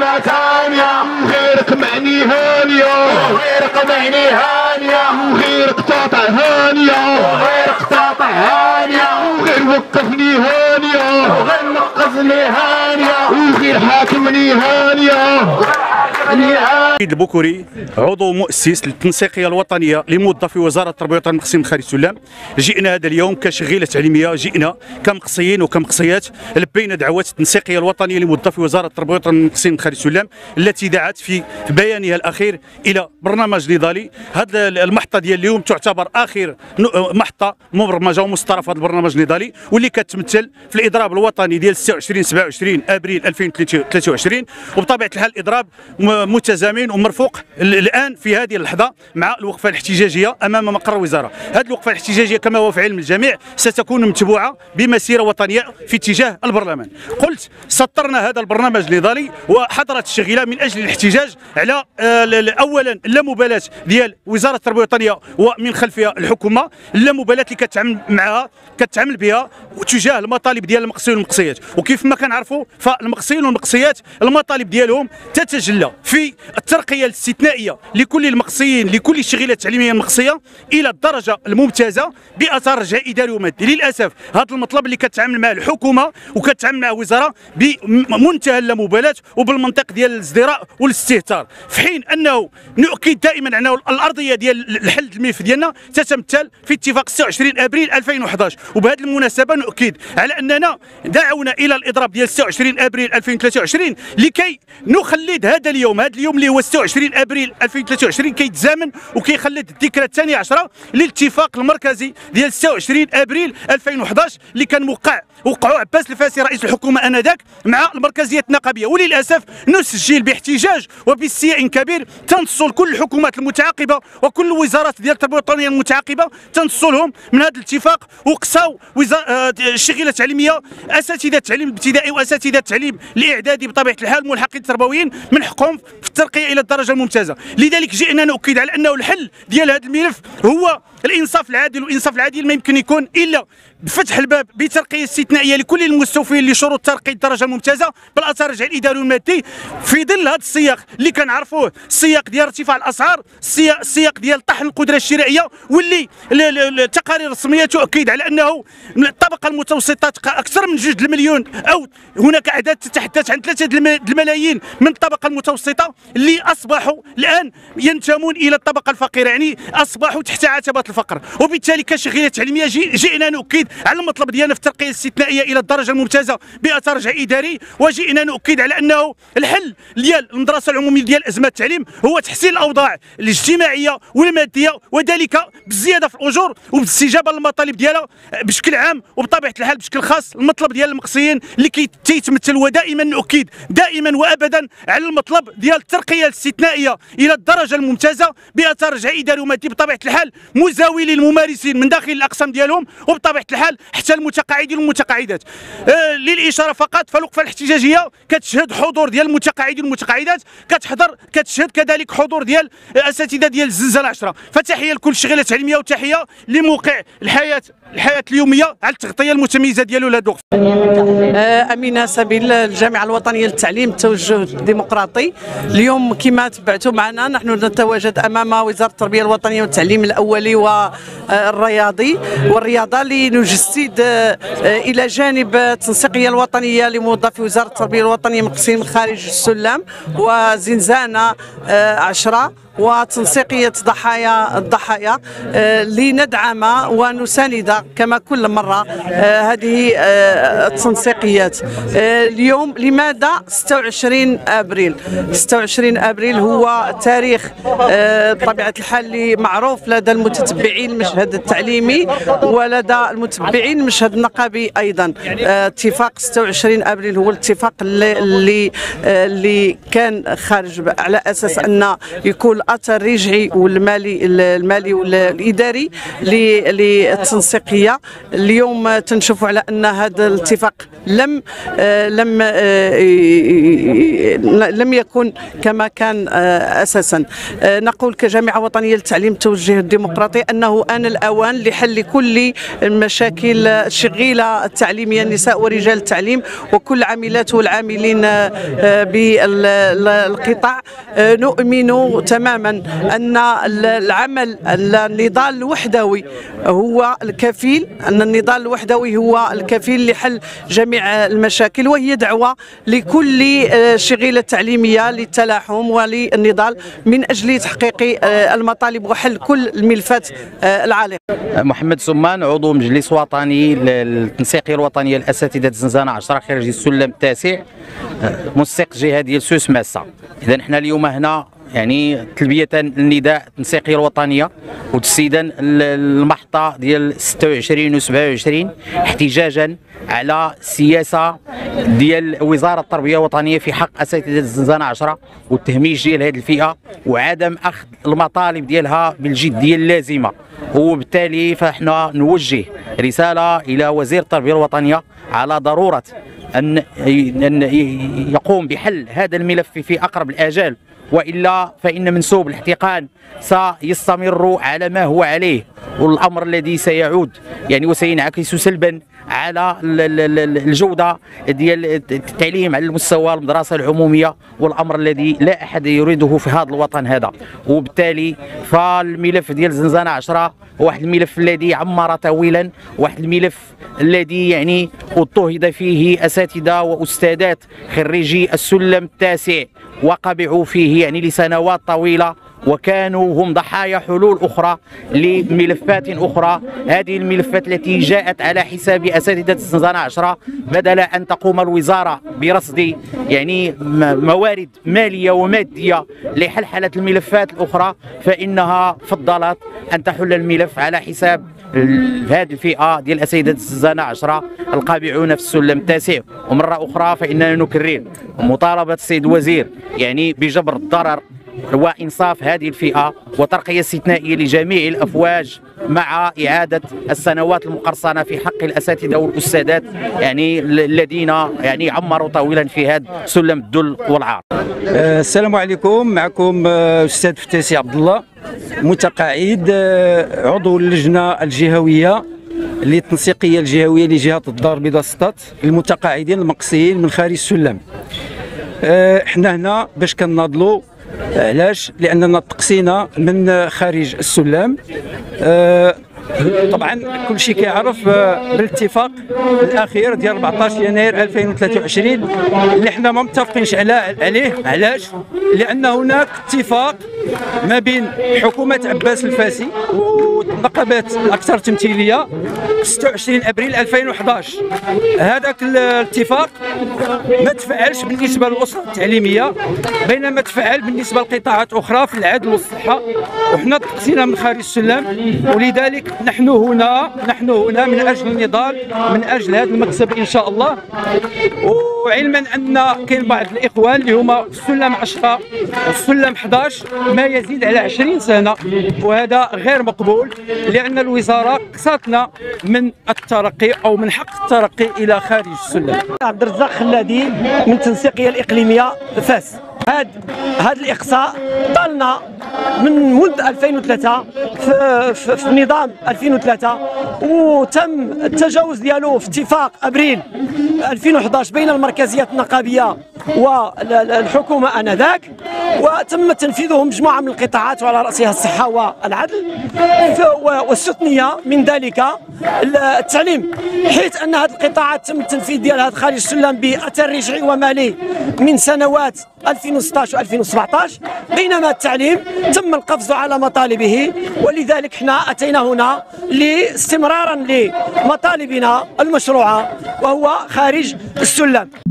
دولة ثانية، غيرك معني هانية، غيرك معني هانية، غيرك تقطع هانية، غيرك تقطع هانية، غير وقفني هانية، غير وقفني هانية، وغير حاكمني هانية. سيد البكوري عضو مؤسس للتنسيقيه الوطنيه لموظفي وزاره التربيه والتعليم المقصيين من خارج السلام. جئنا هذا اليوم كشغيله تعليميه، جئنا كمقصيين وكمقصيات لبينا دعوات التنسيقيه الوطنيه لموظفي وزاره التربيه والتعليم المقصيين من خارج السلام التي دعت في بيانها الاخير الى برنامج نضالي. هذه المحطه ديال اليوم تعتبر اخر محطه مبرمجه ومستطرفه هذا البرنامج النضالي، واللي كتمثل في الاضراب الوطني ديال 26 27 ابريل 2023. وبطبيعه الحال الاضراب متزامن ومرفوق الان في هذه اللحظه مع الوقفه الاحتجاجيه امام مقر الوزاره. هذه الوقفه الاحتجاجيه كما هو في علم الجميع ستكون متبوعه بمسيره وطنيه في اتجاه البرلمان. قلت سطرنا هذا البرنامج النضالي وحضرت الشغيله من اجل الاحتجاج على اولا اللامبالاه ديال وزاره التربيه الوطنيه ومن خلفها الحكومه، اللامبالاه اللي كتعامل بها تجاه المطالب ديال المقصيين والمقصيات. وكيف ما كنعرفوا فالمقصيين والمقصيات المطالب ديالهم تتجلى في الترقيه الاستثنائيه لكل المقصيين، لكل الشغيلات التعليميه المقصيه الى الدرجه الممتازه باثار رجاء اداري ومادي. للاسف هذا المطلب اللي كتعامل معه الحكومه وكتعامل معه الوزاره بمنتهى اللامبالاه وبالمنطق ديال الازدراء والاستهتار، في حين انه نؤكد دائما انه الارضيه ديال الحل الملف ديالنا تتمثل في اتفاق 26 ابريل 2011. وبهذه المناسبه نؤكد على اننا دعونا الى الاضراب ديال 26 ابريل 2023 لكي نخلد هذا اليوم اللي هو 26 ابريل 2023 كيتزامن وكيخلد الذكرى الثانيه عشره للاتفاق المركزي ديال 26 ابريل 2011 اللي كان وقعوا عباس الفاسي رئيس الحكومه انذاك مع المركزيه النقابيه. وللاسف نسجل باحتجاج وباستياء كبير تنصل كل الحكومات المتعاقبه وكل الوزارات ديال التربيه الوطنيه المتعاقبه تنصلهم من هذا الاتفاق، وقصاو الشغيله التعليميه، اساتذه التعليم الابتدائي واساتذه التعليم الاعدادي بطبيعه الحال الملحقين التربويين من حقهم في الترقيه الى الدرجه الممتازه. لذلك جئنا نؤكد على انه الحل ديال هذا الملف هو الانصاف العادل، والانصاف العادل ما يمكن يكون الا بفتح الباب بترقيه استثنائيه لكل المستوفين لشروط ترقيه الدرجه الممتازه بالاثار الرجعي الاداري والمادي في ظل هذا السياق اللي كنعرفوه، السياق ديال ارتفاع الاسعار، السياق ديال طحن القدره الشرائيه، واللي التقارير الرسميه تؤكد على انه الطبقه المتوسطه اكثر من 2 المليون او هناك اعداد تتحدث عن 3 الملايين من الطبقه المتوسطه اللي اصبحوا الان ينتمون الى الطبقه الفقيره، يعني اصبحوا تحت عتبه الفقر. وبالتالي كشغيله تعليميه جئنا نؤكد على المطلب ديالنا في الترقيه الاستثنائيه الى الدرجه الممتازه باثار رجعي اداري، وجئنا نؤكد على انه الحل ديال المدرسه العموميه ديال ازمه التعليم هو تحسين الاوضاع الاجتماعيه والماديه، وذلك بالزياده في الاجور وبالاستجابه للمطالب ديالها بشكل عام، وبطبيعه الحال بشكل خاص المطلب ديال المقصيين اللي كيتمثل. ودائما نؤكد دائما وابدا على المطلب ديال الترقيه الاستثنائيه الى الدرجه الممتازه باثار رجعي اداري ومادي بطبيعه الحال مزاوي للممارسين من داخل الاقسام ديالهم، وبطبيعه الحال حتى المتقاعدين والمتقاعدات. للاشاره فقط فالوقفه الاحتجاجيه كتشهد حضور ديال المتقاعدين والمتقاعدات، كتشهد كذلك حضور ديال اساتذه ديال الزنزانه 10. فتحيه لكل الشغيله التعليميه وتحيه لموقع الحياه اليوميه على التغطيه المتميزه ديالو لهذا الوقت. امينه سبيل الجامعه الوطنيه للتعليم التوجه الديمقراطي. اليوم كما تبعتوا معنا نحن نتواجد امام وزاره التربيه الوطنيه والتعليم الاولي والرياضه لنجسد الى جانب التنسيقيه الوطنيه لموظفي وزاره التربيه الوطنيه مقصين من خارج السلام وزنزانه 10 وتنسيقيه الضحايا لندعم ونساند كما كل مره هذه التنسيقيات. اليوم لماذا 26 ابريل؟ 26 ابريل هو تاريخ بطبيعه الحال اللي معروف لدى المتتبعين المشهد التعليمي ولدى المتبعين المشهد النقابي ايضا. اتفاق 26 ابريل هو الاتفاق اللي كان خارج على اساس ان يكون الاثر الرجعي والمالي والاداري للتنسيقيه. اليوم تنشوفوا على ان هذا الاتفاق لم يكن كما كان اساسا. نقول كجامعه وطنيه للتعليم التوجه الديمقراطي انه آن الاوان لحل كل المشاكل الشغيله التعليميه النساء ورجال التعليم وكل عاملات والعاملين بالقطاع. نؤمن تماما ان العمل النضال الوحدوي هو الكفيل، ان النضال الوحدوي هو الكفيل لحل جميع المشاكل، وهي دعوه لكل الشغيله التعليميه للتلاحم وللنضال من اجل تحقيق المطالب وحل كل الملفات العالقه. محمد سمان، عضو مجلس وطني للتنسيقيه الوطنيه لاساتذه زنزانه 10 خريجي السلم التاسع، منسق جهه ديال سوس ماسه. اذا حنا اليوم هنا يعني تلبيه النداء التنسيقيه الوطنيه وتسييدا المحطه ديال 26 و 27 احتجاجا على السياسه ديال وزاره التربيه الوطنيه في حق اساتذه الزنزانه 10 والتهميش ديال هذه الفئه وعدم اخذ المطالب ديالها بالجديه اللازمه. وبالتالي فاحنا نوجه رساله الى وزير التربيه الوطنيه على ضروره ان يقوم بحل هذا الملف في اقرب الاجال، والا فان منسوب الاحتقان سيستمر على ما هو عليه، والامر الذي سيعود يعني وسينعكس سلبا على الجوده ديال التعليم على المستوى المدرسه العموميه، والامر الذي لا احد يريده في هذا الوطن هذا. وبالتالي فالملف ديال زنزانه 10 واحد الملف الذي عمر طويلا، واحد الملف الذي يعني اضطهد فيه اساتذه واستاذات خريجي السلم التاسع وقبعوا فيه يعني لسنوات طويله، وكانوا هم ضحايا حلول أخرى لملفات أخرى. هذه الملفات التي جاءت على حساب أساتذة الزنزانة 10 بدل أن تقوم الوزارة برصد يعني موارد مالية ومادية لحلحلة الملفات الأخرى، فإنها فضلت أن تحل الملف على حساب هذه الفئة ديال أساتذة الزنزانة 10 القابعون في السلم التاسع. ومرة أخرى فإننا نكرر مطالبة السيد الوزير يعني بجبر الضرر وإنصاف هذه الفئة وترقية استثنائية لجميع الأفواج مع إعادة السنوات المقرصنة في حق الأساتذة والأستاذات يعني الذين يعني عمروا طويلا في هذا سلم الذل والعار. السلام عليكم، معكم أستاذ فتاسي عبد الله، متقاعد عضو اللجنة الجهوية للتنسيقية الجهوية لجهة الدار البيضاء سطات المتقاعدين المقصيين من خارج السلم. احنا هنا باش كناضلوا. علاش؟ لاننا تقصينا من خارج السلم. طبعا كل شيء كيعرف بالاتفاق الاخير ديال 14 يناير 2023 اللي حنا ما متفقينش عليه. علاش؟ لان هناك اتفاق ما بين حكومه عباس الفاسي والنقابات الاكثر تمثيليه 26 ابريل 2011. هذاك الاتفاق ما تفعلش بالنسبه للاسره التعليميه، بينما تفعل بالنسبه لقطاعات اخرى في العدل والصحه، وحنا تقصينا من خارج السلم. ولذلك نحن هنا من اجل النضال، من اجل هذا المكسب ان شاء الله. وعلما ان كاين بعض الاخوان اللي هما في السلم 10 والسلم 11 ما يزيد على 20 سنه، وهذا غير مقبول، لان الوزاره قصتنا من الترقي او من حق الترقي الى خارج السلم. عبد الرزاق خلادي من التنسيقيه الاقليميه فاس. هذا الاقصاء طالنا من منذ 2003 في نظام 2003، وتم التجاوز ديالو في اتفاق ابريل 2011 بين المركزيات النقابيه والحكومه انذاك، وتم تنفيذه مجموعه من القطاعات وعلى راسها الصحه والعدل، والسثنيه من ذلك التعليم، حيث ان هذه القطاعات تم التنفيذ ديالها خارج السلم باثر رجعي ومالي من سنوات 2016 و 2017، بينما التعليم تم القفز على مطالبه. ولذلك احنا اتينا هنا استمرارا لمطالبنا المشروعه وهو خارج السلم.